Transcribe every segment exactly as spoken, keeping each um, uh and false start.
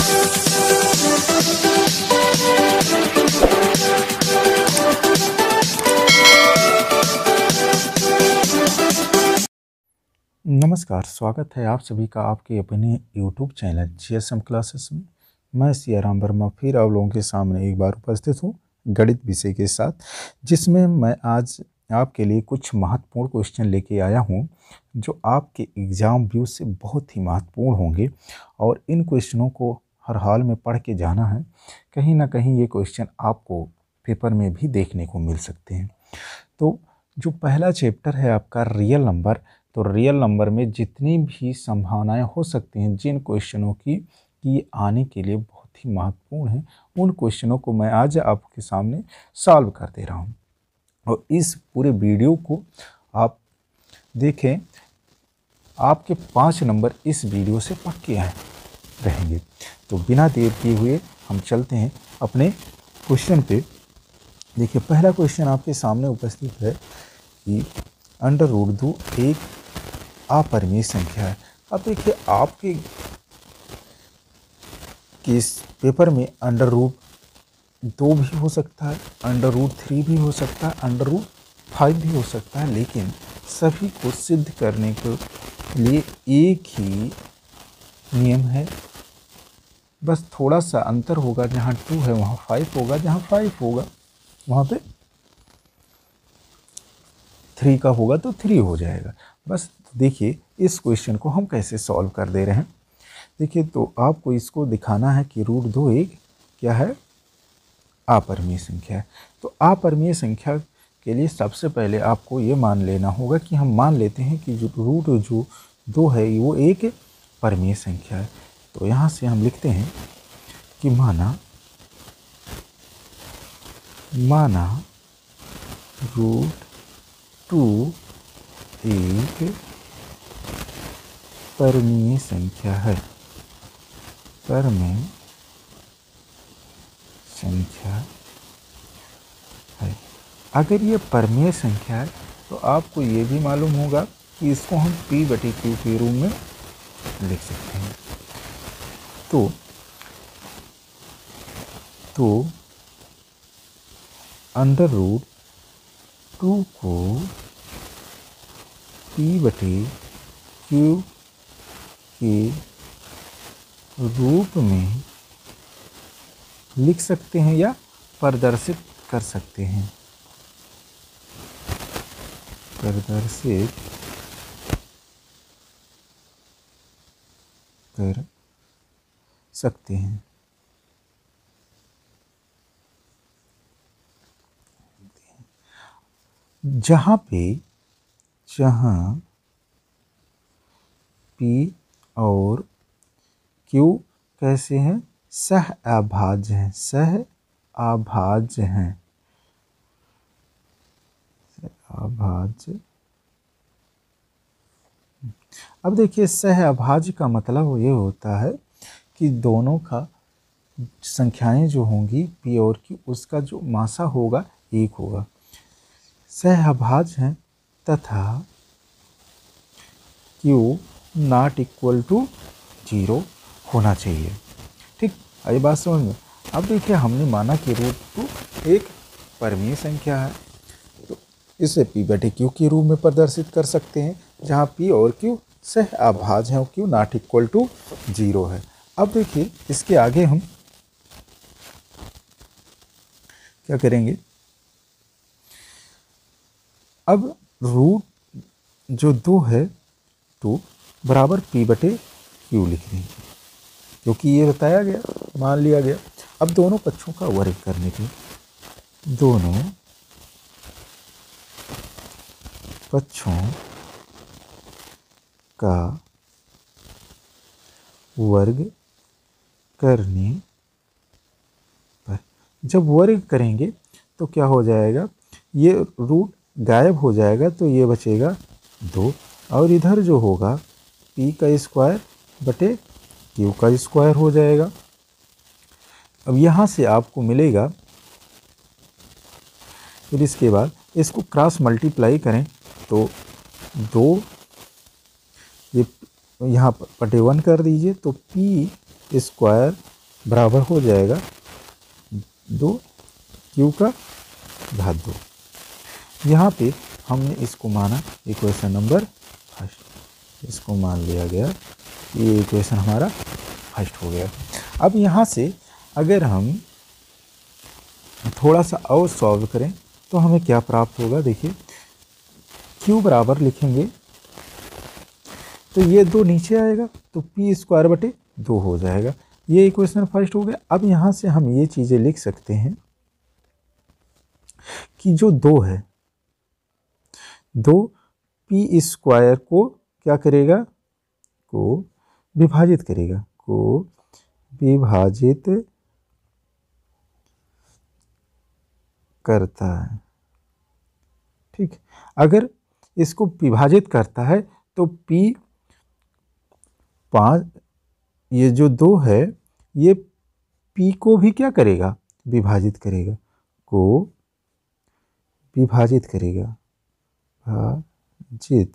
नमस्कार, स्वागत है आप सभी का आपके अपने यूट्यूब चैनल जीएसएम क्लासेस में। मैं सियाराम वर्मा फिर आप लोगों के सामने एक बार उपस्थित हूँ गणित विषय के साथ, जिसमें मैं आज आपके लिए कुछ महत्वपूर्ण क्वेश्चन लेके आया हूँ जो आपके एग्ज़ाम व्यू से बहुत ही महत्वपूर्ण होंगे और इन क्वेश्चनों को हर हाल में पढ़ के जाना है। कहीं ना कहीं ये क्वेश्चन आपको पेपर में भी देखने को मिल सकते हैं। तो जो पहला चैप्टर है आपका रियल नंबर, तो रियल नंबर में जितनी भी संभावनाएं हो सकती हैं जिन क्वेश्चनों की कि आने के लिए बहुत ही महत्वपूर्ण हैं, उन क्वेश्चनों को मैं आज आपके सामने सॉल्व कर दे रहा हूं। और इस पूरे वीडियो को आप देखें, आपके पाँच नंबर इस वीडियो से पक्के हैं रहेंगे। तो बिना देर किए हुए हम चलते हैं अपने क्वेश्चन पे। देखिए, पहला क्वेश्चन आपके सामने उपस्थित है कि अंडर रूट दो एक अपरिमेय संख्या है। अब देखिए, आपके केस पेपर में अंडर रूट दो भी हो सकता है, अंडर रूट थ्री भी हो सकता है, अंडर रूट फाइव भी हो सकता है, लेकिन सभी को सिद्ध करने के लिए एक ही नियम है। बस थोड़ा सा अंतर होगा, जहाँ टू है वहाँ फाइव होगा, जहाँ फाइव होगा वहाँ पे थ्री का होगा तो थ्री हो जाएगा। बस देखिए, इस क्वेश्चन को हम कैसे सॉल्व कर दे रहे हैं। देखिए, तो आपको इसको दिखाना है कि रूट दो एक क्या है, अपरिमेय संख्या है। तो अपरिमेय संख्या के लिए सबसे पहले आपको ये मान लेना होगा कि हम मान लेते हैं कि जो रूट जो दो है वो एक परिमेय संख्या है। तो यहाँ से हम लिखते हैं कि माना माना रूट टू एक परिमेय संख्या है परिमेय संख्या है। अगर ये परिमेय संख्या है तो आपको ये भी मालूम होगा कि इसको हम पी बटे क्यू के रूप में लिख सकते हैं। तो तो अंडर रूट टू को पी बटे क्यू के रूप में लिख सकते हैं या प्रदर्शित कर सकते हैं प्रदर्शित कर सकते हैं। जहाँ पे जहाँ P और Q कैसे हैं, सह अभाज्य हैं सह अभाज्य हैं अभाज्य। अब देखिए, सह अभाज्य का मतलब ये होता है कि दोनों का संख्याएं जो होंगी P और Q, उसका जो मासा होगा एक होगा, सह अभाज्य हैं तथा Q not equal to zero होना चाहिए। ठीक, ये बात समझ में। अब देखिए, हमने माना कि रूट टू एक परिमेय संख्या है, तो इसे P बटे Q के रूप में प्रदर्शित कर सकते हैं, जहाँ P और Q सह अभाज्य हैं और Q not equal to zero है। अब देखिए, इसके आगे हम क्या करेंगे, अब रूट जो दो है तो बराबर P बटे Q लिख देंगे, क्योंकि ये बताया गया, मान लिया गया। अब दोनों पक्षों का वर्ग करने के दोनों पक्षों का वर्ग करने पर, जब वर्ग करेंगे तो क्या हो जाएगा, ये रूट गायब हो जाएगा, तो ये बचेगा दो, और इधर जो होगा P का स्क्वायर बटे Q का स्क्वायर हो जाएगा। अब यहाँ से आपको मिलेगा, फिर इसके बाद इसको क्रॉस मल्टीप्लाई करें तो दो, ये यहाँ बटे वन कर दीजिए, तो P स्क्वायर बराबर हो जाएगा दो क्यू का घात दो। यहाँ पे हमने इसको माना इक्वेशन नंबर फर्स्ट, इसको मान लिया गया, ये इक्वेशन हमारा फर्स्ट हो गया। अब यहाँ से अगर हम थोड़ा सा और सॉल्व करें तो हमें क्या प्राप्त होगा, देखिए q बराबर लिखेंगे तो ये दो नीचे आएगा तो पी स्क्वायर बटे दो हो जाएगा, ये इक्वेशन फर्स्ट हो गया। अब यहाँ से हम ये चीज़ें लिख सकते हैं कि जो दो है, दो पी स्क्वायर को क्या करेगा, को विभाजित करेगा, को विभाजित करता है। ठीक, अगर इसको विभाजित करता है तो P पाँच, ये जो दो है ये P को भी क्या करेगा, विभाजित करेगा, को विभाजित करेगा, विभाजित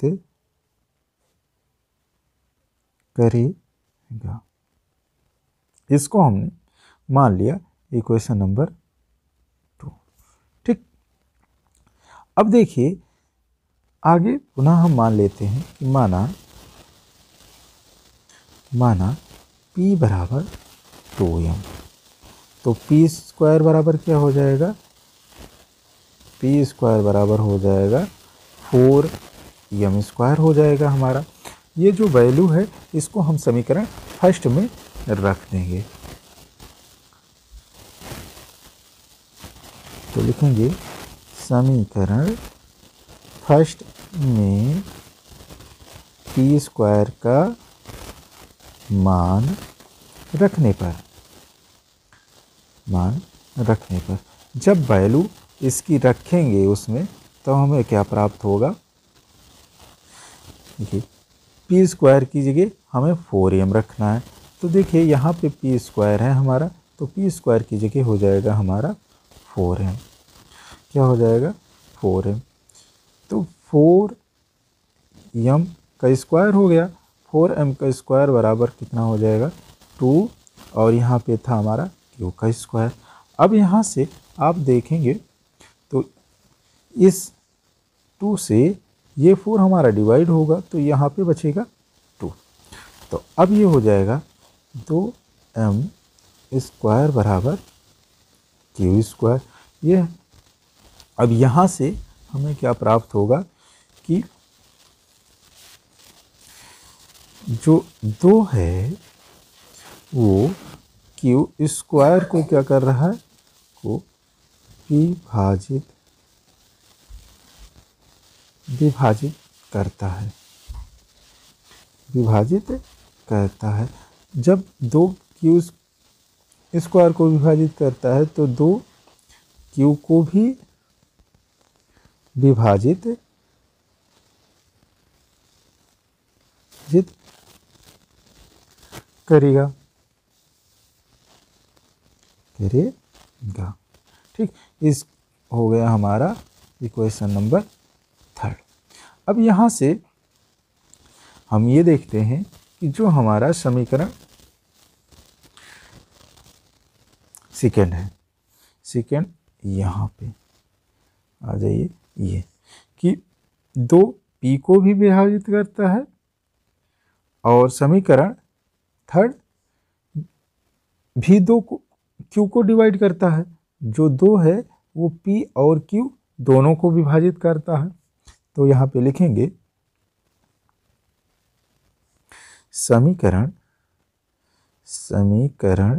करेगा। इसको हमने मान लिया इक्वेशन नंबर टू। ठीक, अब देखिए आगे पुनः हम मान लेते हैं कि माना माना P बराबर टू एम, तो P स्क्वायर बराबर क्या हो जाएगा, P स्क्वायर बराबर हो जाएगा फोर एम स्क्वायर हो जाएगा हमारा। ये जो वैल्यू है इसको हम समीकरण फर्स्ट में रख देंगे, तो लिखेंगे समीकरण फर्स्ट में P स्क्वायर का मान रखने पर, मान रखने पर जब वैल्यू इसकी रखेंगे उसमें तो हमें क्या प्राप्त होगा, देखिए पी स्क्वायर की जगह हमें फोर एम रखना है, तो देखिए यहाँ पे पी स्क्वायर है हमारा, तो पी स्क्वायर की जगह हो जाएगा हमारा फोर एम, क्या हो जाएगा फोर एम, तो फोर एम का स्क्वायर हो गया, फोर एम का स्क्वायर बराबर कितना हो जाएगा टू, और यहाँ पे था हमारा क्यू का स्क्वायर। अब यहाँ से आप देखेंगे तो इस टू से ये फोर हमारा डिवाइड होगा तो यहाँ पे बचेगा टू, तो अब ये हो जाएगा दो एम स्क्वायर बराबर क्यू स्क्वायर। ये अब यहाँ से हमें क्या प्राप्त होगा कि जो दो है वो क्यू स्क्वायर को क्या कर रहा है, को विभाजित विभाजित करता है, विभाजित करता है। जब दो क्यू स्क्वायर को विभाजित करता है तो दो क्यू को भी विभाजित जित करेगा करेगा ठीक, इस हो गया हमारा इक्वेशन नंबर थर्ड। अब यहाँ से हम ये देखते हैं कि जो हमारा समीकरण सेकेंड है, सेकेंड यहाँ पे आ जाइए, ये कि दो पी को भी विभाजित करता है और समीकरण थर्ड भी दो को क्यू को डिवाइड करता है, जो दो है वो पी और क्यू दोनों को विभाजित करता है। तो यहाँ पे लिखेंगे समीकरण समीकरण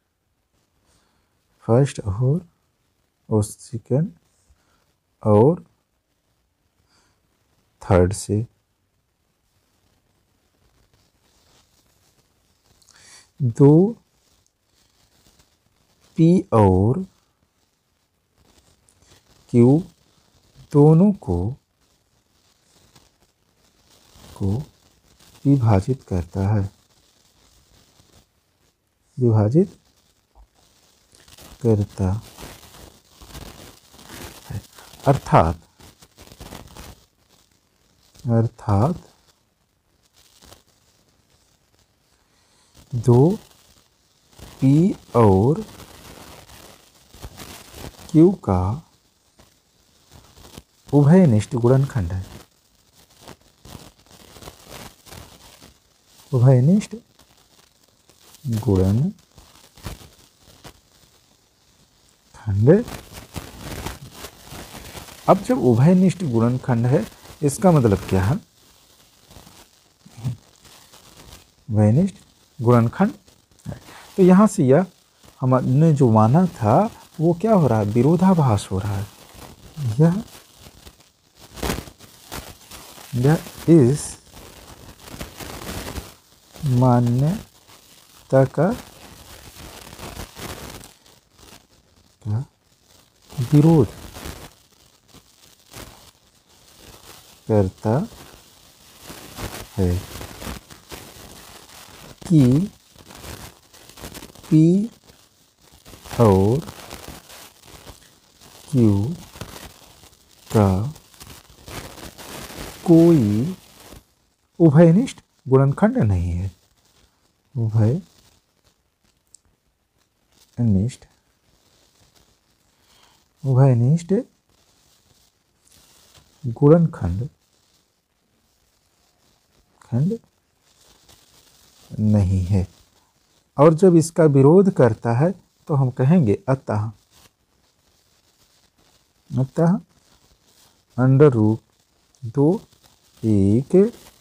फर्स्ट और और सेकंड और थर्ड से दो पी और क्यू दोनों को को विभाजित करता है, विभाजित करता है, अर्थात अर्थात दो P और Q का उभयनिष्ठ गुणनखंड है। उभयनिष्ठ गुणनखंड। अब जब उभयनिष्ठ गुणनखंड है इसका मतलब क्या है? उभयनिष्ठ गुणनखंड है। तो यहाँ से यह हमने जो माना था वो क्या हो रहा है? विरोधाभास हो रहा है। यह यह इस मान्यता का विरोध करता है कि P और Q का कोई उभयनिष्ठ गुणनखंड नहीं है। उभयनिष्ठ उभयनिष्ठ गुणनखंड खंड नहीं है। और जब इसका विरोध करता है तो हम कहेंगे अतः अतः अंडर रूट दो एक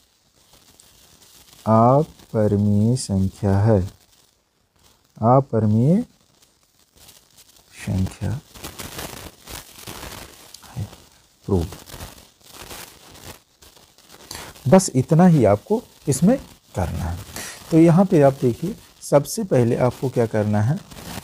अपरिमेय संख्या है। अपरिमेय संख्या है। प्रूव। बस इतना ही आपको इसमें करना है। तो यहाँ पे आप देखिए, सबसे पहले आपको क्या करना है?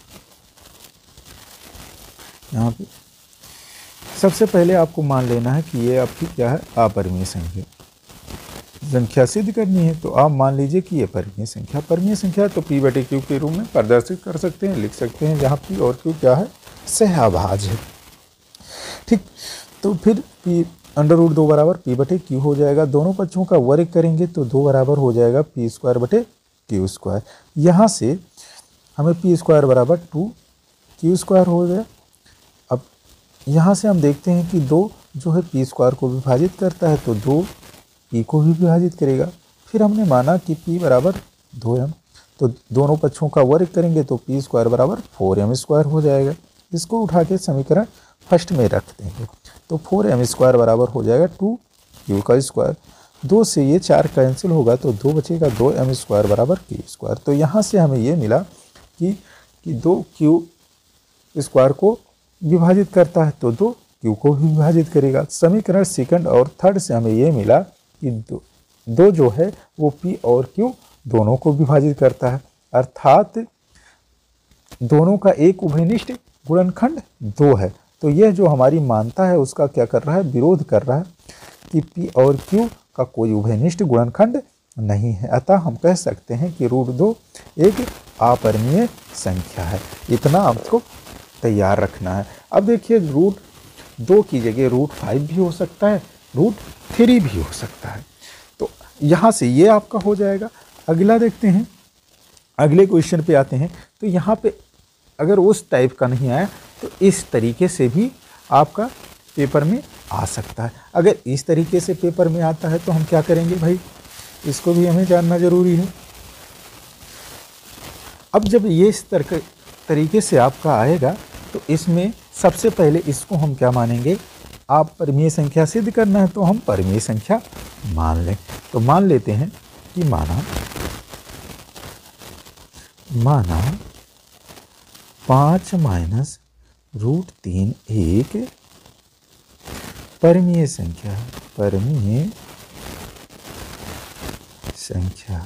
यहाँ पे सबसे पहले आपको मान लेना है कि ये आपकी क्या है? अपरिमेय संख्या। संख्या सिद्ध करनी है तो आप मान लीजिए कि ये परिमेय संख्या परिमेय संख्या तो P बटे Q के रूप में प्रदर्शित कर सकते हैं, लिख सकते हैं, जहाँ P और Q क्या है? सहअभाज्य है। ठीक, तो फिर P अंडर रूट दो बराबर P बटे Q हो जाएगा। दोनों पक्षों का वर्ग करेंगे तो दो बराबर हो जाएगा P स्क्वायर बटे Q स्क्वायर। यहाँ से हमें P स्क्वायर बराबर टू Q स्क्वायर हो गया। अब यहाँ से हम देखते हैं कि दो जो है P स्क्वायर को विभाजित करता है तो दो P को भी विभाजित करेगा। फिर हमने माना कि P बराबर दो एम, तो दोनों पक्षों का वर्ग करेंगे तो P स्क्वायर बराबर फोर एम स्क्वायर हो जाएगा। इसको उठा के समीकरण फर्स्ट में रख देंगे तो फोर एम स्क्वायर बराबर हो जाएगा टू Q का स्क्वायर। दो से ये चार कैंसिल होगा तो दो बचेगा दो एम स्क्वायर बराबर Q स्क्वायर। तो यहाँ से हमें ये मिला कि कि दो Q स्क्वायर को विभाजित करता है तो दो Q को भी विभाजित करेगा। समीकरण सेकंड और थर्ड से हमें ये मिला कि दो, दो जो है वो P और Q दोनों को विभाजित करता है, अर्थात दोनों का एक उभयनिष्ठ गुणनखंड दो है। तो यह जो हमारी मानता है उसका क्या कर रहा है? विरोध कर रहा है कि P और Q का कोई उभयनिष्ठ गुणनखंड नहीं है। अतः हम कह सकते हैं कि रूट दो एक अपरिमेय संख्या है। इतना आपको तैयार रखना है। अब देखिए, रूट दो की जगह रूट फाइव भी हो सकता है, रूट थ्री भी हो सकता है। तो यहाँ से ये आपका हो जाएगा। अगला देखते हैं, अगले क्वेश्चन पे आते हैं। तो यहाँ पे अगर उस टाइप का नहीं आया तो इस तरीके से भी आपका पेपर में आ सकता है। अगर इस तरीके से पेपर में आता है तो हम क्या करेंगे भाई, इसको भी हमें जानना जरूरी है। अब जब ये इस तरीके से आपका आएगा तो इसमें सबसे पहले इसको हम क्या मानेंगे? आप परिमेय संख्या सिद्ध करना है तो हम परिमेय संख्या मान लें। तो मान लेते हैं कि माना माना पाँच माइनस रूट तीन एक परिमेय संख्या परिमेय संख्या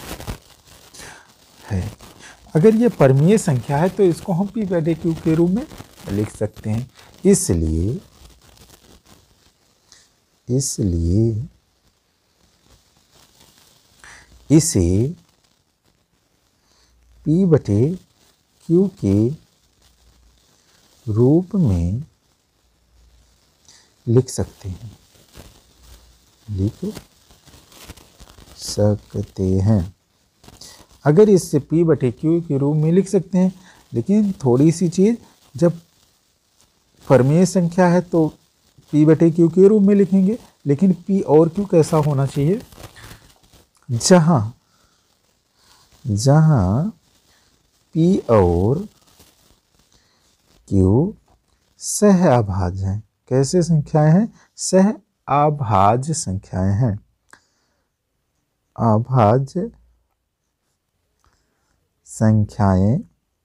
है। अगर ये परिमेय संख्या है तो इसको हम P बटे Q के रूप में लिख सकते हैं। इसलिए इसलिए इसे P बटे Q के रूप में लिख सकते हैं लिख सकते हैं अगर इससे p बटे क्यू के रूप में लिख सकते हैं, लेकिन थोड़ी सी चीज़, जब परमेय संख्या है तो p बटे क्यू के रूप में लिखेंगे, लेकिन p और q कैसा होना चाहिए, जहां जहां p और q सह अभाज्य हैं। कैसे संख्याएं हैं, सह अभाज्य संख्याएं हैं, अभाज्य संख्याएं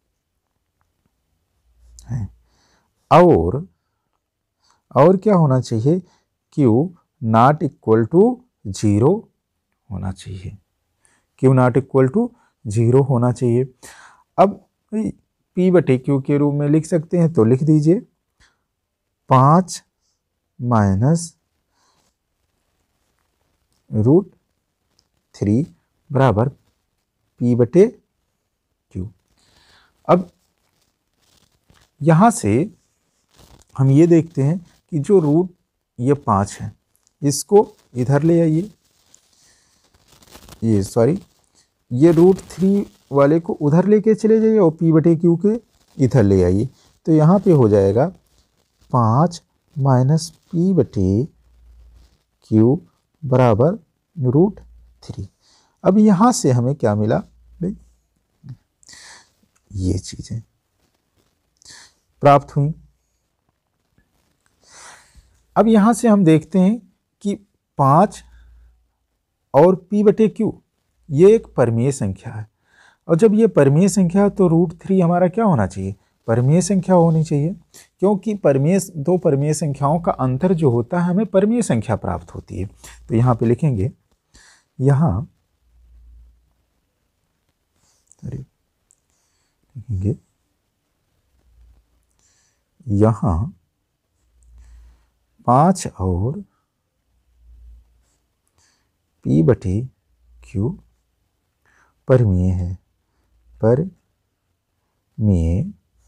हैं। और और क्या होना चाहिए, q not equal to zero होना चाहिए, q not equal to zero होना चाहिए। अब p बटे क्यू के रूप में लिख सकते हैं तो लिख दीजिए, पाँच माइनस रूट थ्री बराबर p बटे क्यू। अब यहाँ से हम ये देखते हैं कि जो रूट ये पाँच है, इसको इधर ले आइए, ये सॉरी ये रूट थ्री वाले को उधर लेके चले जाइए और p बटे क्यू के इधर ले आइए, तो यहाँ पे हो जाएगा पाँच माइनस पी बटे क्यू बराबर रूट थ्री। अब यहाँ से हमें क्या मिला भाई, ये चीज़ें प्राप्त हुई। अब यहाँ से हम देखते हैं कि पाँच और p बटे क्यू ये एक परमेय संख्या है, और जब ये परमेय संख्या है तो रूट थ्री हमारा क्या होना चाहिए, परमेय संख्या होनी चाहिए, क्योंकि परमेय दो परमेय संख्याओं का अंतर जो होता है हमें परमेय संख्या प्राप्त होती है। तो यहाँ पे लिखेंगे, यहाँ लिखेंगे यहाँ पाँच और p बटे क्यू परमेय है, परमेय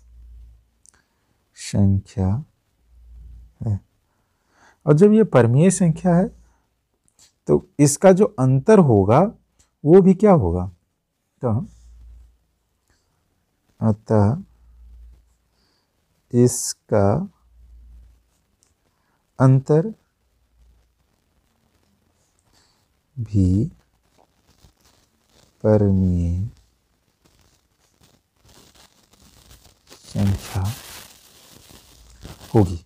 संख्या है। और जब ये परमेय संख्या है तो इसका जो अंतर होगा वो भी क्या होगा, तो अतः इसका अंतर भी परमेय संख्या होगी।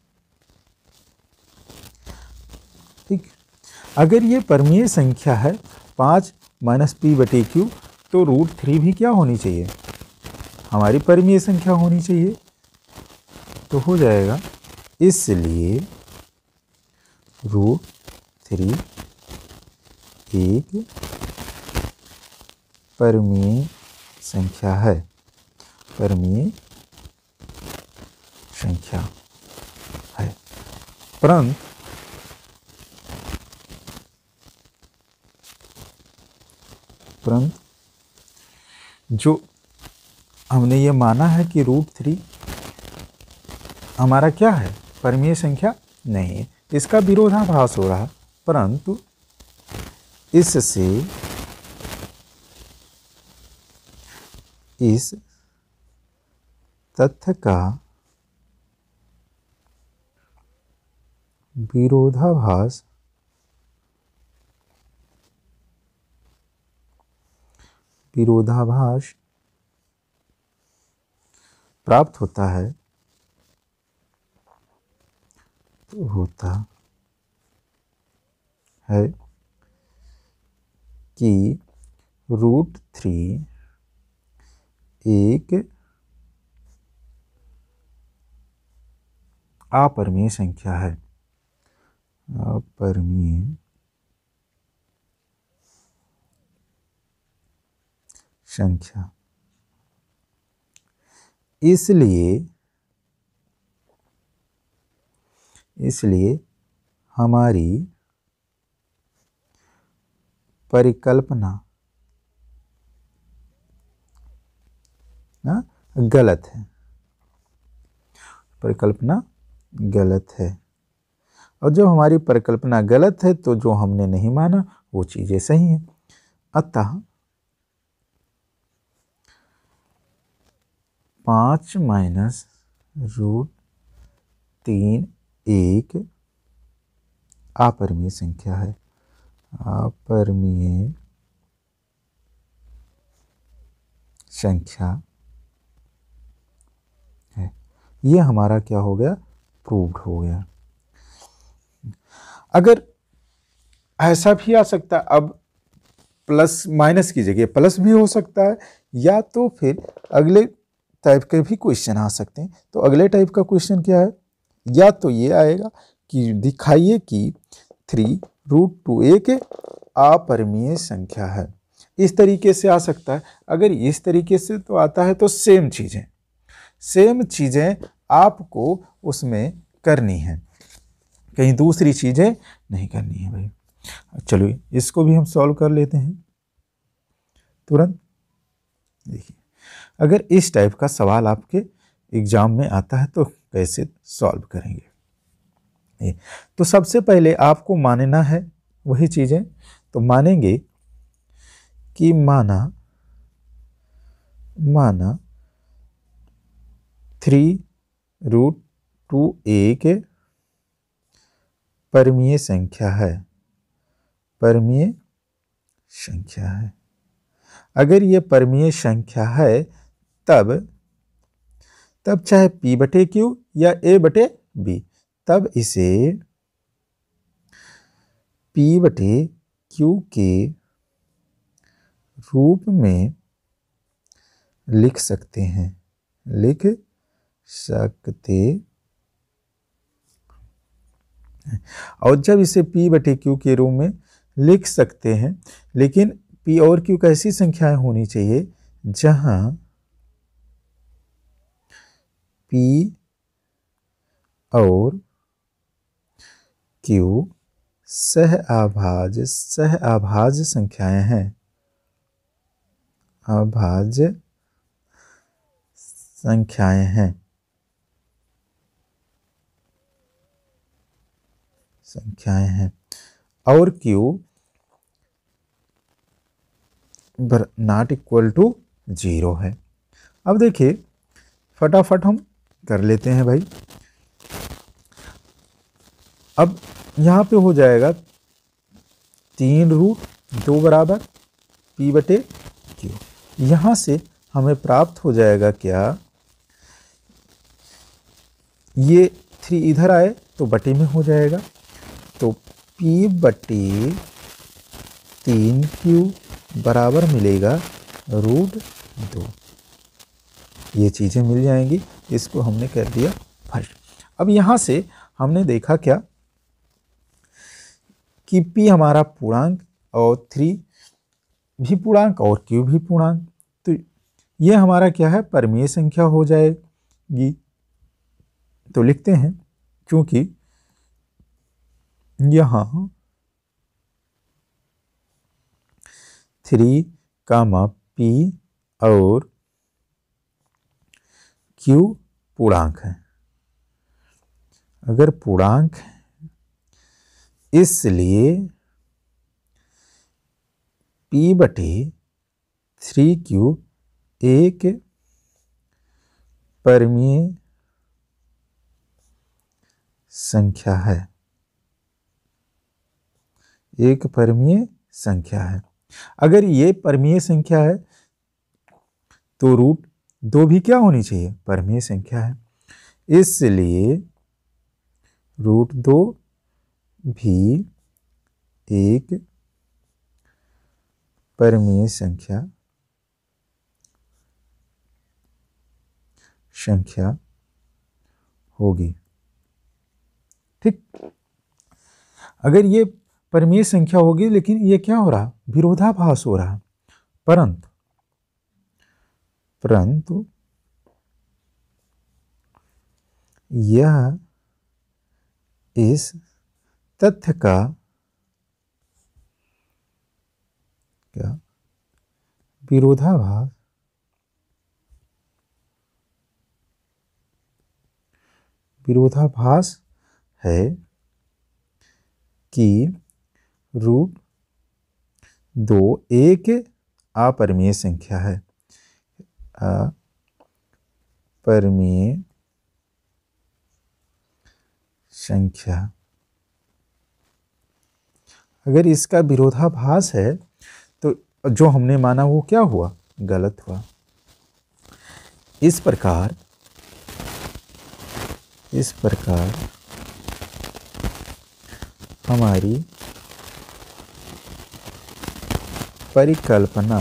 ठीक, अगर ये परमेय संख्या है पाँच माइनस पी बटे क्यू, तो रूट थ्री भी क्या होनी चाहिए, हमारी परमेय संख्या होनी चाहिए। तो हो जाएगा, इसलिए रूट थ्री एक परमेय संख्या है, परमेय संख्या है। परंतु परंतु जो हमने ये माना है कि रूट थ्री हमारा क्या है, परमेय संख्या नहीं है, इसका विरोधाभास हो रहा, परंतु इससे इस तथ्य का विरोधाभास विरोधाभास प्राप्त होता है, तो होता है कि रूट थ्री एक अपरमेय संख्या है, अपरमेय संख्या। इसलिए इसलिए हमारी परिकल्पना ना गलत है, परिकल्पना गलत है। और जब हमारी परिकल्पना गलत है तो जो हमने नहीं माना वो चीज़ें सही हैं। अतः पाँच माइनस रूट तीन एक अपरिमेय संख्या है। अपरिमेय संख्या है। ये हमारा क्या हो गया, प्रूव्ड हो गया। अगर ऐसा भी आ सकता है, अब प्लस माइनस की जगह प्लस भी हो सकता है, या तो फिर अगले टाइप के भी क्वेश्चन आ सकते हैं। तो अगले टाइप का क्वेश्चन क्या है, या तो ये आएगा कि दिखाइए कि थ्री रूट टू एक अपरिमेय संख्या है। इस तरीके से आ सकता है। अगर इस तरीके से तो आता है तो सेम चीजें सेम चीजें आपको उसमें करनी है, कहीं दूसरी चीजें नहीं करनी है भाई। चलो इसको भी हम सॉल्व कर लेते हैं तुरंत। देखिए, अगर इस टाइप का सवाल आपके एग्जाम में आता है तो कैसे सॉल्व करेंगे। तो सबसे पहले आपको मानना है वही चीजें। तो मानेंगे कि माना माना थ्री रूट टू एक परिमेय संख्या है परिमेय संख्या है। अगर ये परिमेय संख्या है तब तब चाहे P बटे क्यू या A बटे B, तब इसे P बटे क्यू के रूप में लिख सकते हैं लिख सकते और जब इसे P बटे क्यू के रूप में लिख सकते हैं, लेकिन P और Q कैसी संख्याएं होनी चाहिए जहां P और Q सहअभाज्य सहअभाज्य संख्याएं हैं अभाज्य संख्याएं हैं संख्याएं हैं और Q not equal to zero है। अब देखिए फटाफट हम कर लेते हैं भाई। अब यहां पे हो जाएगा तीन रूट दो बराबर P बटे Q। यहां से हमें प्राप्त हो जाएगा क्या, ये थ्री इधर आए तो बटे में हो जाएगा, तो P बटे तीन क्यू बराबर मिलेगा रूट दो। ये चीजें मिल जाएंगी। इसको हमने कर दिया फर्स्ट। अब यहां से हमने देखा क्या कि P हमारा पूर्णांक और थ्री भी पूर्णांक और Q भी पूर्णांक, तो ये हमारा क्या है, परिमेय संख्या हो जाएगी। तो लिखते हैं, क्योंकि यहां थ्री कामा P और Q पूर्णांक है। अगर पूर्णांक है इसलिए P बटे थ्री क्यू एक परिमेय संख्या है एक परिमेय संख्या है। अगर ये परिमेय संख्या है तो रूट दो भी क्या होनी चाहिए, परिमेय संख्या है, इसलिए रूट दो भी एक परिमेय संख्या संख्या होगी। ठीक, अगर ये परिमेय संख्या होगी, लेकिन ये क्या हो रहा, विरोधाभास हो रहा। परंतु परंतु यह इस तथ्य का क्या विरोधाभास विरोधाभास है कि रूट दो एक अपरिमेय संख्या है अपरिमेय संख्या। अगर इसका विरोधाभास है तो जो हमने माना वो क्या हुआ, गलत हुआ। इस प्रकार इस प्रकार हमारी परिकल्पना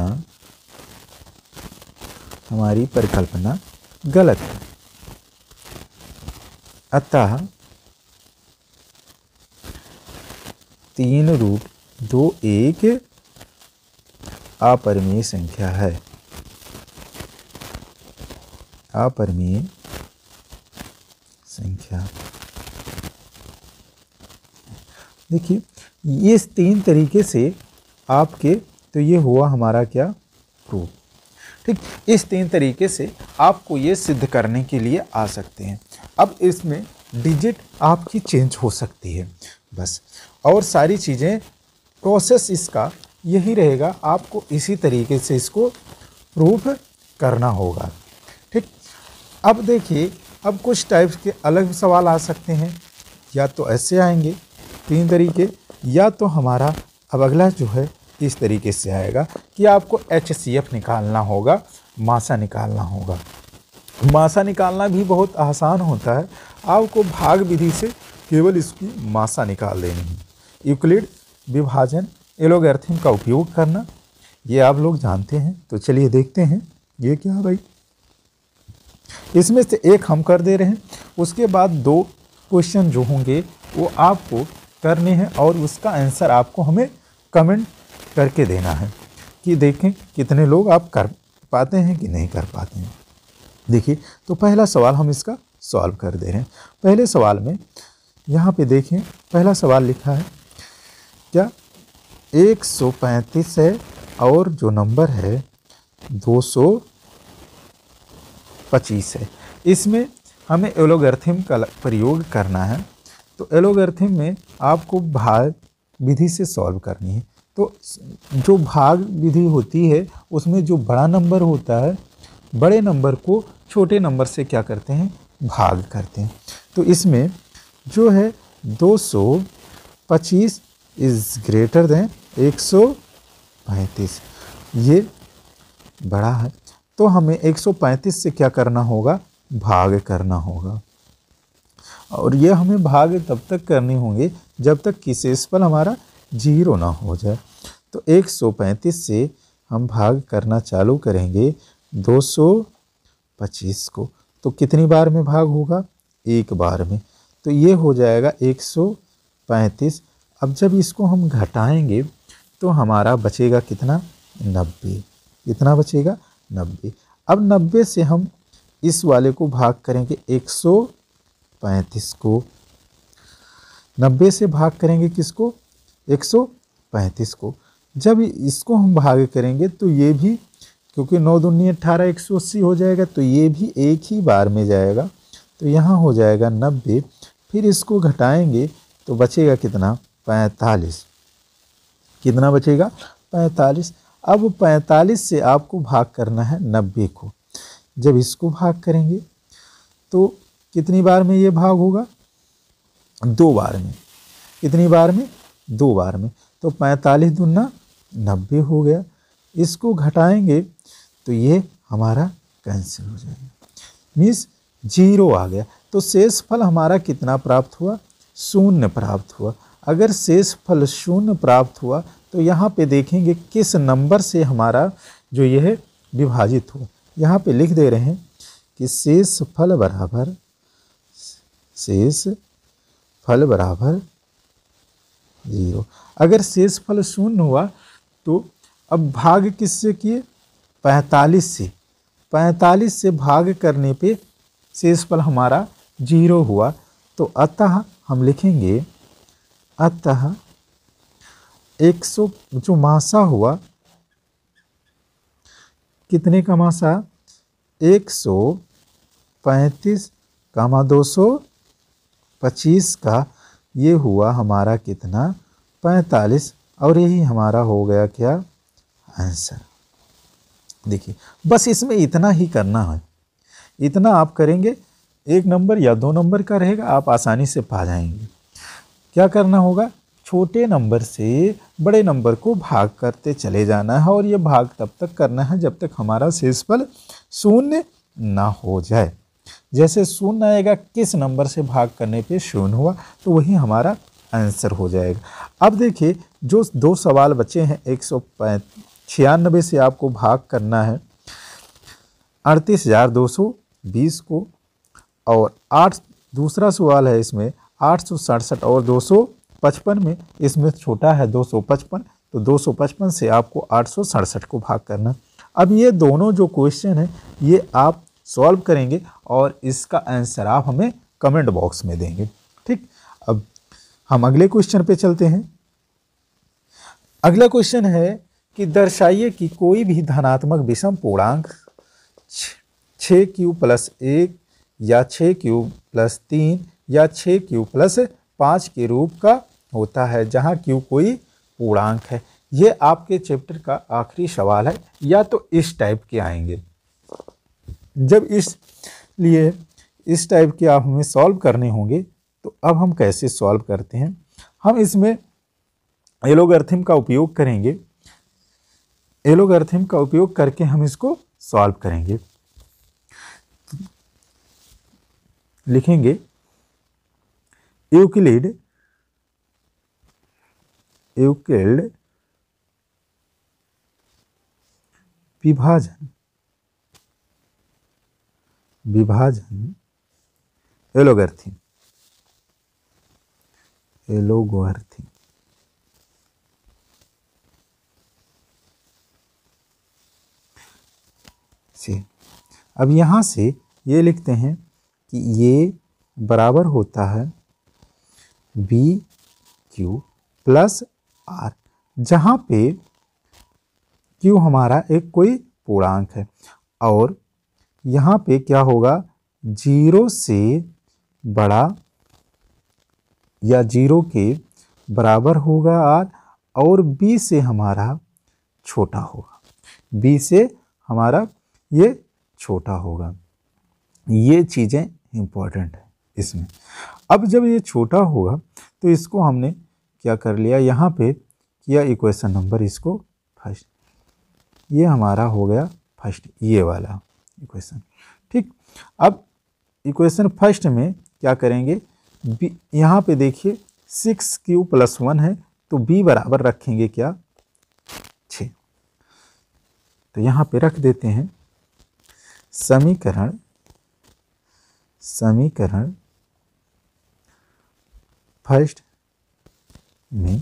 हमारी परिकल्पना गलत है। अतः तीन रूट दो एक अपरिमेय संख्या है। अपरिमेय संख्या। देखिए ये इस तीन तरीके से आपके, तो ये हुआ हमारा क्या, प्रूफ। ठीक, इस तीन तरीके से आपको ये सिद्ध करने के लिए आ सकते हैं। अब इसमें डिजिट आपकी चेंज हो सकती है बस, और सारी चीज़ें प्रोसेस इसका यही रहेगा। आपको इसी तरीके से इसको प्रूफ करना होगा। ठीक, अब देखिए, अब कुछ टाइप्स के अलग सवाल आ सकते हैं, या तो ऐसे आएंगे तीन तरीके, या तो हमारा अब अगला जो है इस तरीके से आएगा कि आपको एच सी एफ निकालना होगा, मासा निकालना होगा। मासा निकालना भी बहुत आसान होता है, आपको भाग विधि से केवल इसकी मासा निकाल देनी है। यूक्लिड विभाजन एलोगैरिथम का उपयोग करना, ये आप लोग जानते हैं। तो चलिए देखते हैं ये क्या है भाई। इसमें से एक हम कर दे रहे हैं, उसके बाद दो क्वेश्चन जो होंगे वो आपको करने हैं, और उसका आंसर आपको हमें कमेंट करके देना है कि देखें कितने लोग आप कर पाते हैं कि नहीं कर पाते हैं। देखिए, तो पहला सवाल हम इसका सॉल्व कर दे रहे हैं। पहले सवाल में यहाँ पे देखें, पहला सवाल लिखा है क्या, एक सौ पैंतीस है और जो नंबर है दो सौ पच्चीस है। इसमें हमें एलोगैरिथम का प्रयोग करना है। तो एलोगैरिथम में आपको भाग विधि से सॉल्व करनी है। तो जो भाग विधि होती है उसमें जो बड़ा नंबर होता है, बड़े नंबर को छोटे नंबर से क्या करते हैं, भाग करते हैं। तो इसमें जो है दो सौ पच्चीस इज़ ग्रेटर देन एक सौ पैंतीस, ये बड़ा है। तो हमें एक सौ पैंतीस से क्या करना होगा, भाग करना होगा। और ये हमें भाग तब तक करने होंगे जब तक कि शेषफल हमारा जीरो ना हो जाए। तो एक सौ पैंतीस से हम भाग करना चालू करेंगे दो सौ पच्चीस को। तो कितनी बार में भाग होगा, एक बार में। तो ये हो जाएगा एक सौ पैंतीस। अब जब इसको हम घटाएंगे तो हमारा बचेगा कितना, नब्बे। कितना बचेगा, नब्बे। अब नब्बे से हम इस वाले को भाग करेंगे एक सौ पैंतीस को। नब्बे से भाग करेंगे किसको, एक सौ पैंतीस को। जब इसको हम भाग करेंगे तो ये भी, क्योंकि नौ दूनी अट्ठारह, एक सौ अस्सी हो जाएगा, तो ये भी एक ही बार में जाएगा। तो यहाँ हो जाएगा नब्बे। फिर इसको घटाएंगे तो बचेगा कितना, पैंतालीस। कितना बचेगा, पैंतालीस। अब पैंतालीस से आपको भाग करना है नब्बे को। जब इसको भाग करेंगे तो कितनी बार में ये भाग होगा, दो बार में। कितनी बार में, दो बार में। तो पैंतालीस दूना नब्बे हो गया। इसको घटाएंगे तो ये हमारा कैंसिल हो जाएगा, मीन्स जीरो आ गया। तो शेषफल हमारा कितना प्राप्त हुआ, शून्य प्राप्त हुआ। अगर शेषफल शून्य प्राप्त हुआ तो यहाँ पे देखेंगे किस नंबर से हमारा जो यह विभाजित हुआ। यहाँ पे लिख दे रहे हैं कि शेषफल बराबर शेष फल बराबर जीरो। अगर शेषफल शून्य हुआ तो अब भाग किससे किए, पैंतालीस से। पैंतालीस से भाग करने पे शेषफल हमारा जीरो हुआ। तो अतः हम लिखेंगे, अतः एक सौ जो मासा हुआ, कितने का मासा, एक सौ पैंतीस कामा दो सौ पच्चीस का, ये हुआ हमारा कितना, पैंतालीस। और यही हमारा हो गया क्या, आंसर। देखिए बस इसमें इतना ही करना है, इतना आप करेंगे, एक नंबर या दो नंबर का रहेगा, आप आसानी से पा जाएंगे। क्या करना होगा, छोटे नंबर से बड़े नंबर को भाग करते चले जाना है और ये भाग तब तक करना है जब तक हमारा शेषफल शून्य ना हो जाए। जैसे शून्य आएगा, किस नंबर से भाग करने पे शून्य हुआ, तो वही हमारा आंसर हो जाएगा। अब देखिए जो दो सवाल बचे हैं, एक सौ छियानबे से आपको भाग करना है अड़तीस हजार दो सौ बीस को, और आठ दूसरा सवाल है इसमें आठ सौ सड़सठ और दो सौ पचपन में, इसमें छोटा है दो सौ पचपन, तो दो सौ पचपन से आपको आठ सौ सड़सठ को भाग करना। अब ये दोनों जो क्वेश्चन है ये आप सॉल्व करेंगे और इसका आंसर आप हमें कमेंट बॉक्स में देंगे। ठीक, अब हम अगले क्वेश्चन पे चलते हैं। अगला क्वेश्चन है कि दर्शाइए कि कोई भी धनात्मक विषम पूर्णांक छः क्यू प्लस एक या छः क्यू प्लस तीन या छः क्यू प्लस पाँच के रूप का होता है जहाँ क्यू कोई पूर्णांक है। ये आपके चैप्टर का आखिरी सवाल है, या तो इस टाइप के आएंगे। जब इस लिए इस टाइप के आप हमें सॉल्व करने होंगे, तो अब हम कैसे सॉल्व करते हैं, हम इसमें एलोगैरिथम का उपयोग करेंगे। एलोगैरिथम का उपयोग करके हम इसको सॉल्व करेंगे। लिखेंगे यूक्लिड यूक्लिड विभाजन विभाजन एलोगैरिथम एलोगैरिथम से अब यहाँ से ये लिखते हैं कि ये बराबर होता है बी क्यू प्लस आर, जहाँ पे क्यू हमारा एक कोई पूर्णांक है और यहाँ पे क्या होगा, जीरो से बड़ा या जीरो के बराबर होगा आर, और बी से हमारा छोटा होगा, बी से हमारा ये छोटा होगा। ये चीज़ें इम्पोर्टेंट है इसमें। अब जब ये छोटा होगा तो इसको हमने क्या कर लिया, यहाँ पे किया इक्वेशन नंबर इसको फर्स्ट, ये हमारा हो गया फर्स्ट, ये वाला इक्वेशन। ठीक, अब इक्वेशन फर्स्ट में क्या करेंगे, बी यहाँ पे देखिए सिक्स क्यू प्लस वन है, तो बी बराबर रखेंगे क्या, छः। तो यहाँ पे रख देते हैं समीकरण समीकरण फर्स्ट में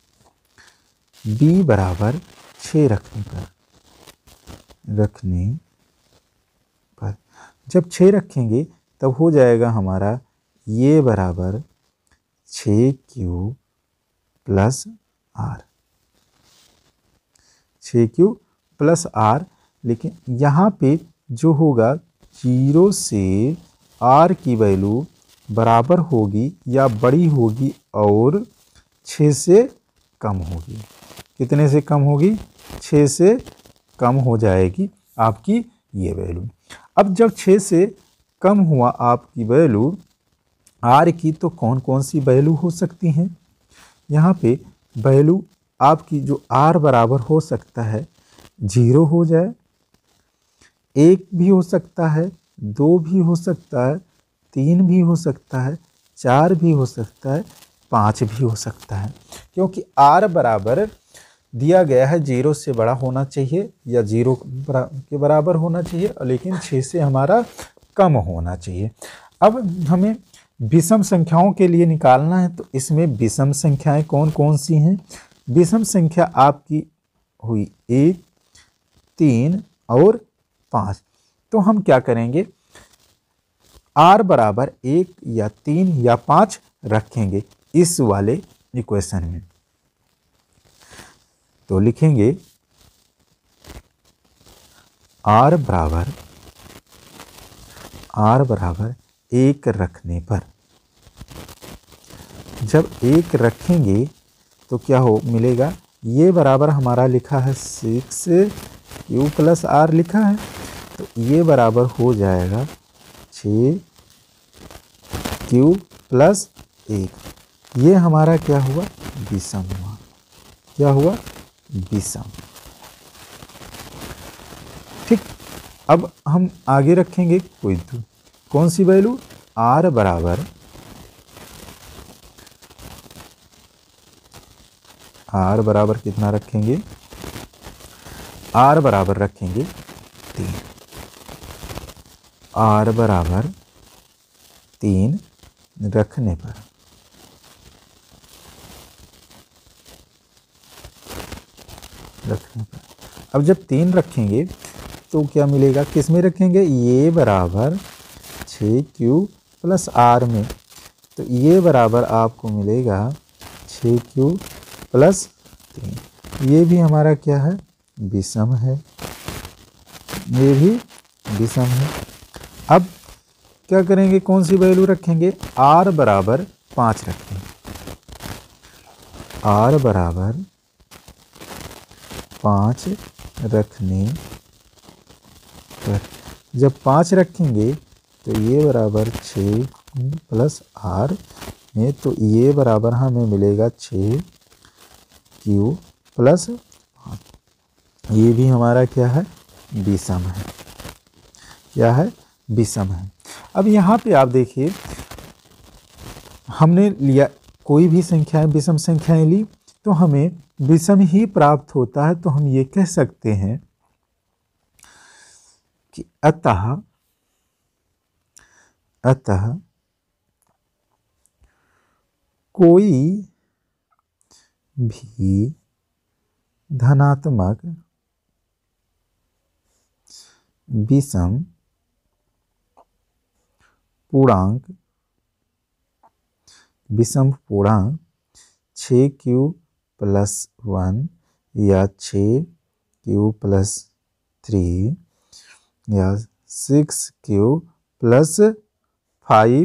b बराबर छः रखने पर रखने पर जब छः रखेंगे तब हो जाएगा हमारा ये बराबर छः क्यू प्लस आर, छः क्यू प्लस आर। लेकिन यहाँ पे जो होगा जीरो से आर की वैल्यू बराबर होगी या बड़ी होगी और छः से कम होगी। कितने से कम होगी, छः से कम हो जाएगी आपकी ये वैल्यू। अब जब छः से कम हुआ आपकी वैल्यू आर की, तो कौन कौन सी वैल्यू हो सकती हैं, यहाँ पे वैल्यू आपकी जो आर बराबर हो सकता है, जीरो हो जाए, एक भी हो सकता है, दो भी हो सकता है, तीन भी हो सकता है, चार भी हो सकता है, पाँच भी हो सकता है। क्योंकि आर बराबर दिया गया है जीरो से बड़ा होना चाहिए या जीरो के बराबर होना चाहिए, लेकिन छः से हमारा कम होना चाहिए। अब हमें विषम संख्याओं के लिए निकालना है, तो इसमें विषम संख्याएं कौन कौन सी हैं। विषम संख्या आपकी हुई एक, तीन और पाँच। तो हम क्या करेंगे, आर बराबर एक या तीन या पाँच रखेंगे इस वाले इक्वेशन में। तो लिखेंगे आर बराबर आर बराबर एक रखने पर, जब एक रखेंगे तो क्या हो मिलेगा, ये बराबर हमारा लिखा है सिक्स क्यू प्लस आर लिखा है, तो ये बराबर हो जाएगा छः क्यू प्लस एक, ये हमारा क्या हुआ, विषम हुआ। क्या हुआ, विषम। ठीक, अब हम आगे रखेंगे कोई कौन सी वैल्यू, आर बराबर आर बराबर कितना रखेंगे, आर बराबर रखेंगे तीन। आर बराबर तीन रखने पर रखने पर अब जब तीन रखेंगे तो क्या मिलेगा, किस में रखेंगे, ये बराबर छः क्यू प्लस आर में, तो ये बराबर आपको मिलेगा छः क्यू प्लस तीन, ये भी हमारा क्या है, विषम है, ये भी विषम है। अब क्या करेंगे, कौन सी वैल्यू रखेंगे, आर बराबर पाँच रखेंगे। आर बराबर पाँच रखने पर, जब पाँच रखेंगे तो ये बराबर छः प्लस आर में, तो ये बराबर हमें मिलेगा छः क्यू प्लस पाँच, ये भी हमारा क्या है, विषम है। क्या है, विषम है। अब यहाँ पे आप देखिए, हमने लिया कोई भी संख्याएं विषम संख्याएं ली तो हमें विषम ही प्राप्त होता है, तो हम ये कह सकते हैं कि अतः अतः कोई भी धनात्मक विषम पूर्णांक विषम पूर्णांक छः क्यू प्लस वन या छः क्यू प्लस थ्री या सिक्स क्यू प्लस फाइव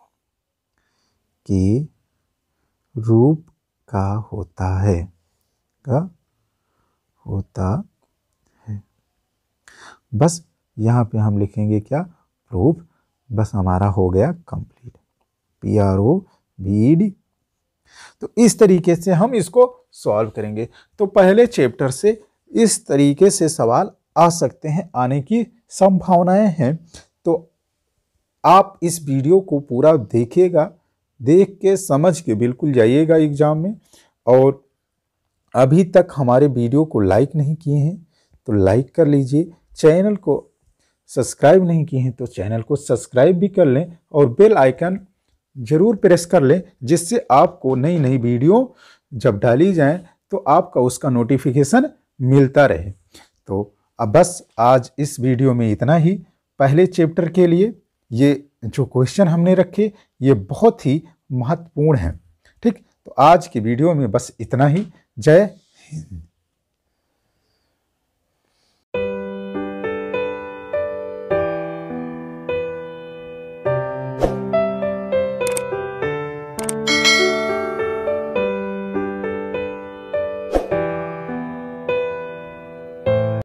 के रूप का होता है का होता है। बस यहाँ पे हम लिखेंगे क्या, प्रूफ। बस हमारा हो गया complete, P R O B D. तो इस तरीके से हम इसको सॉल्व करेंगे। तो पहले चैप्टर से इस तरीके से सवाल आ सकते हैं, आने की संभावनाएं हैं। तो आप इस वीडियो को पूरा देखिएगा, देख के समझ के बिल्कुल जाइएगा एग्जाम में। और अभी तक हमारे वीडियो को लाइक नहीं किए हैं तो लाइक कर लीजिए, चैनल को सब्सक्राइब नहीं किए हैं तो चैनल को सब्सक्राइब भी कर लें और बेल आइकन जरूर प्रेस कर लें, जिससे आपको नई नई वीडियो जब डाली जाए तो आपका उसका नोटिफिकेशन मिलता रहे। तो अब बस आज इस वीडियो में इतना ही। पहले चैप्टर के लिए ये जो क्वेश्चन हमने रखे ये बहुत ही महत्वपूर्ण हैं। ठीक, तो आज की वीडियो में बस इतना ही। जय हिंद।